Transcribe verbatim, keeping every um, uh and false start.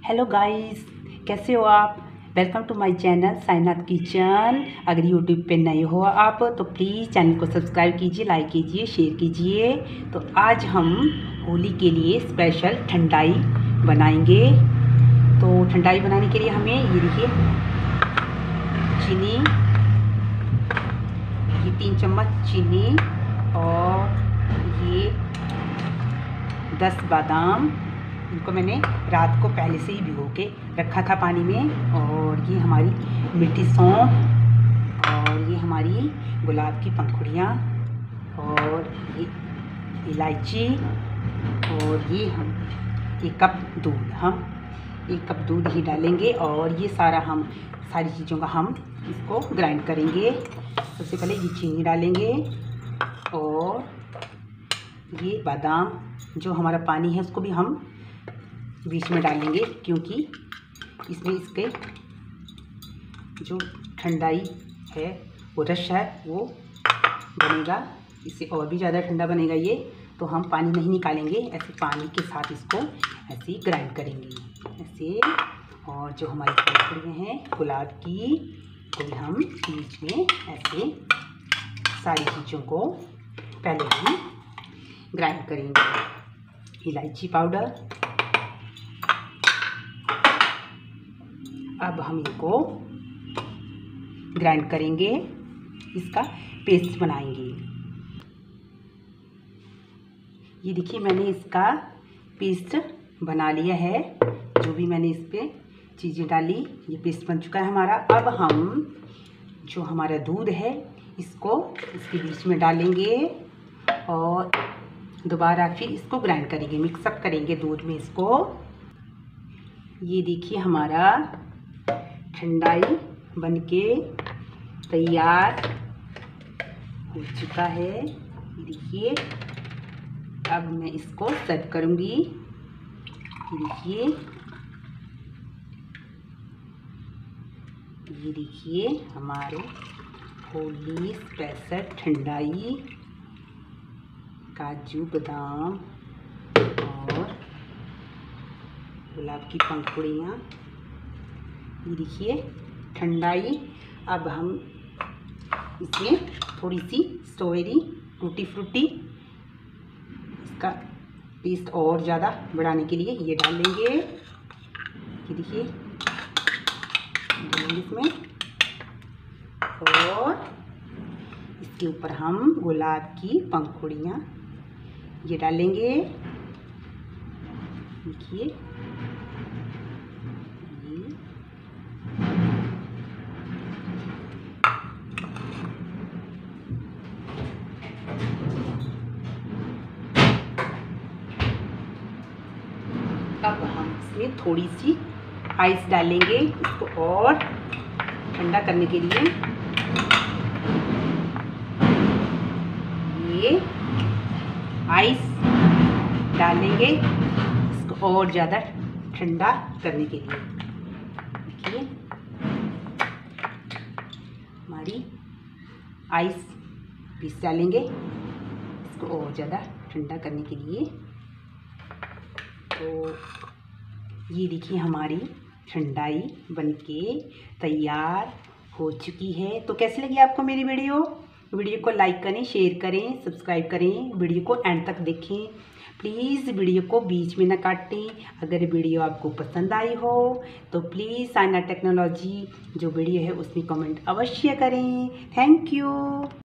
Hello guys, कैसे हो आप। Welcome to my channel Sainath kitchen. अगर यूट्यूब पे नए हो आप तो प्लीज़ चैनल को सब्सक्राइब कीजिए, लाइक कीजिए, शेयर कीजिए। तो आज हम होली के लिए स्पेशल ठंडाई बनाएंगे। तो ठंडाई बनाने के लिए हमें ये देखिए चीनी, ये तीन चम्मच चीनी और ये दस बादाम, इनको मैंने रात को पहले से ही भिगो के रखा था पानी में। और ये हमारी मीठी सौंफ और ये हमारी गुलाब की पंखुड़ियाँ और ये इलायची और ये हम एक कप दूध, हम एक कप दूध ही डालेंगे। और ये सारा हम सारी चीज़ों का हम इसको ग्राइंड करेंगे। सबसे पहले ये चीनी डालेंगे और ये बादाम जो हमारा पानी है उसको भी हम बीच में डालेंगे, क्योंकि इसमें इसके जो ठंडाई है वो रस है वो बनेगा, इससे और भी ज़्यादा ठंडा बनेगा ये। तो हम पानी नहीं निकालेंगे, ऐसे पानी के साथ इसको ऐसे ही ग्राइंड करेंगे ऐसे। और जो हमारी पंखुड़ियाँ हैं गुलाब की, तो भी हम बीच में ऐसे सारी चीज़ों को पहले ही ग्राइंड करेंगे। इलायची पाउडर, अब हम इनको ग्राइंड करेंगे, इसका पेस्ट बनाएंगे। ये देखिए मैंने इसका पेस्ट बना लिया है, जो भी मैंने इस पे चीज़ें डाली ये पेस्ट बन चुका है हमारा। अब हम जो हमारा दूध है इसको इसके बीच में डालेंगे और दोबारा फिर इसको ग्राइंड करेंगे, मिक्सअप करेंगे दूध में इसको। ये देखिए हमारा ठंडाई बनके तैयार हो चुका है। ये देखिए अब मैं इसको सर्व करूँगी। ये देखिए ये देखिए हमारे होली स्पेशल ठंडाई, काजू बादाम और गुलाब की पंखुड़ियाँ, ये देखिए ठंडाई। अब हम इसमें थोड़ी सी स्ट्रॉबेरी, टूटी फ्रूटी, इसका टेस्ट और ज़्यादा बढ़ाने के लिए ये डाल लेंगे। ये देखिए डालेंगे इसमें और इसके ऊपर हम गुलाब की पंखुड़ियाँ ये डालेंगे। देखिए अब हम इसमें थोड़ी सी आइस डालेंगे इसको और ठंडा करने के लिए। ये आइस डालेंगे इसको और ज़्यादा ठंडा करने के लिए। देखिए हमारी आइस पीस डालेंगे इसको और ज़्यादा ठंडा करने के लिए। तो ये देखिए हमारी ठंडाई बनके तैयार हो चुकी है। तो कैसी लगी आपको मेरी वीडियो? वीडियो को लाइक करें, शेयर करें, सब्सक्राइब करें, वीडियो को एंड तक देखें। प्लीज़ वीडियो को बीच में न काटें। अगर वीडियो आपको पसंद आई हो तो प्लीज़ साइनाथ टेक्नोलॉजी जो वीडियो है उसमें कमेंट अवश्य करें। Thank you.